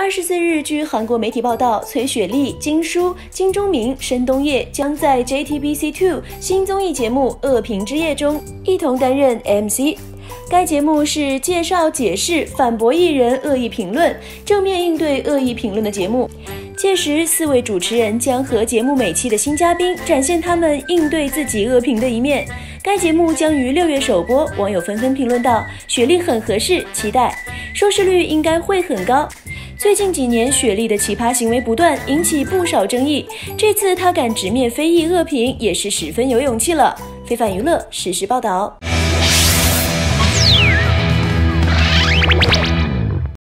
24日，据韩国媒体报道，崔雪莉、金书、金钟民、申东烨将在 JTBC2 新综艺节目《恶评之夜》中一同担任 MC。该节目是介绍、解释、反驳艺人恶意评论，正面应对恶意评论的节目。届时，4位主持人将和节目每期的新嘉宾展现他们应对自己恶评的一面。该节目将于6月首播，网友纷纷评论道：“雪莉很合适，期待，收视率应该会很高。”最近几年，雪莉的奇葩行为不断，引起不少争议。这次她敢直面非议恶评，也是十分有勇气了。非凡娱乐实时报道。